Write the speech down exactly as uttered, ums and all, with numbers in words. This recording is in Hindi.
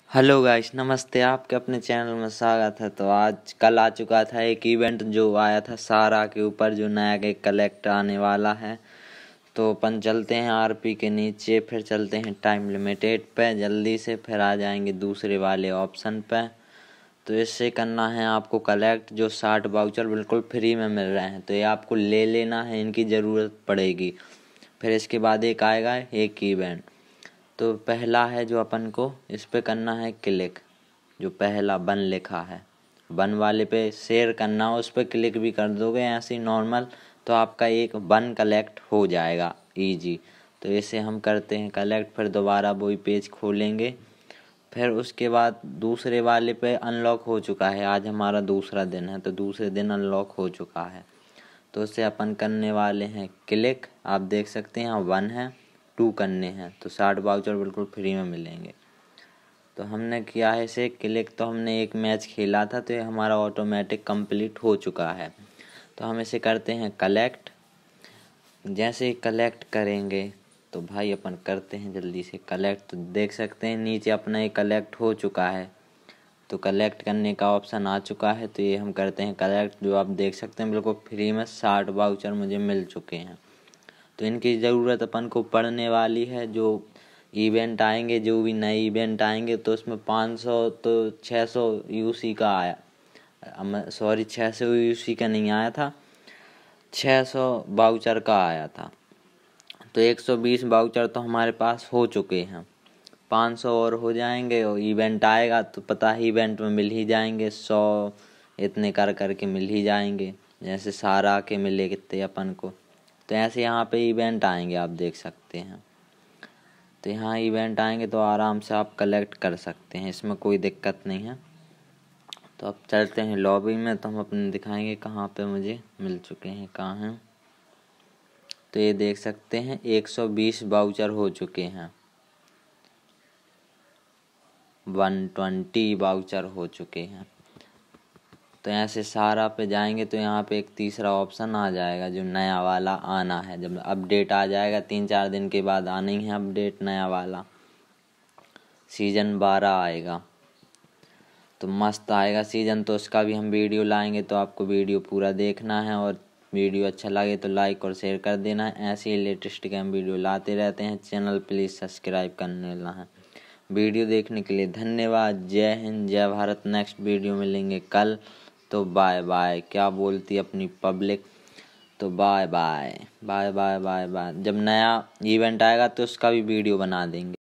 हेलो गाइस, नमस्ते। आपके अपने चैनल में स्वागत है। तो आज कल आ चुका था एक इवेंट जो आया था सारा के ऊपर, जो नया एक कलेक्ट आने वाला है। तो अपन चलते हैं आरपी के नीचे, फिर चलते हैं टाइम लिमिटेड पे जल्दी से, फिर आ जाएंगे दूसरे वाले ऑप्शन पे। तो इससे करना है आपको कलेक्ट, जो साठ वाउचर बिल्कुल फ्री में मिल रहे हैं, तो ये आपको ले लेना है, इनकी ज़रूरत पड़ेगी। फिर इसके बाद एक आएगा एक इवेंट। तो पहला है जो अपन को इस पे करना है क्लिक, जो पहला बन लिखा है, बन वाले पे शेयर करना हो, उस पर क्लिक भी कर दोगे ऐसे ही नॉर्मल, तो आपका एक बन कलेक्ट हो जाएगा इजी। तो इसे हम करते हैं कलेक्ट, फिर दोबारा वही पेज खोलेंगे। फिर उसके बाद दूसरे वाले पे अनलॉक हो चुका है, आज हमारा दूसरा दिन है, तो दूसरे दिन अनलॉक हो चुका है। तो उसे अपन करने वाले हैं क्लिक। आप देख सकते हैं यहाँ वन है, टू करने हैं, तो साठ वाउचर बिल्कुल फ्री में मिलेंगे। तो हमने किया है इसे क्लिक, तो हमने एक मैच खेला था, तो ये हमारा ऑटोमेटिक कंप्लीट हो चुका है। तो हम इसे करते हैं कलेक्ट। जैसे ही कलेक्ट करेंगे तो भाई अपन करते हैं जल्दी से कलेक्ट। तो देख सकते हैं नीचे अपना ये कलेक्ट हो चुका है, तो कलेक्ट करने का ऑप्शन आ चुका है। तो ये हम करते हैं कलेक्ट, जो आप देख सकते हैं बिल्कुल फ्री में साठ वाउचर मुझे मिल चुके हैं। तो इनकी ज़रूरत अपन को पड़ने वाली है। जो इवेंट आएंगे, जो भी नए इवेंट आएंगे, तो उसमें पाँच सौ तो छः सौ यूसी का आया, सॉरी छः सौ यूसी का नहीं आया था, छः सौ वाउचर का आया था। तो एक सौ बीस वाउचर तो हमारे पास हो चुके हैं, पाँच सौ और हो जाएंगे, और इवेंट आएगा तो पता है इवेंट में मिल ही जाएंगे, सौ इतने कर करके मिल ही जाएंगे। जैसे सारा के मिले कितने अपन को, तो ऐसे यहाँ पे इवेंट आएंगे, आप देख सकते हैं। तो यहाँ इवेंट आएंगे तो आराम से आप कलेक्ट कर सकते हैं, इसमें कोई दिक्कत नहीं है। तो अब चलते हैं लॉबी में, तो हम अपने दिखाएंगे कहाँ पे मुझे मिल चुके हैं, कहाँ हैं। तो ये देख सकते हैं एक सौ बीस वाउचर हो चुके हैं, एक सौ बीस वाउचर हो चुके हैं। तो ऐसे सारा पे जाएंगे तो यहाँ पे एक तीसरा ऑप्शन आ जाएगा, जो नया वाला आना है। जब अपडेट आ जाएगा, तीन चार दिन के बाद आना ही है अपडेट नया वाला, सीजन बारह आएगा, तो मस्त आएगा सीजन। तो उसका भी हम वीडियो लाएंगे, तो आपको वीडियो पूरा देखना है, और वीडियो अच्छा लगे तो लाइक और शेयर कर देना है। ऐसे ही लेटेस्ट गेम वीडियो लाते रहते हैं, चैनल प्लीज़ सब्सक्राइब करने ला है। वीडियो देखने के लिए धन्यवाद। जय हिंद, जय भारत। नेक्स्ट वीडियो मिलेंगे कल, तो बाय बाय। क्या बोलती अपनी पब्लिक, तो bye bye bye bye bye bye. जब नया इवेंट आएगा तो उसका भी वीडियो बना देंगे।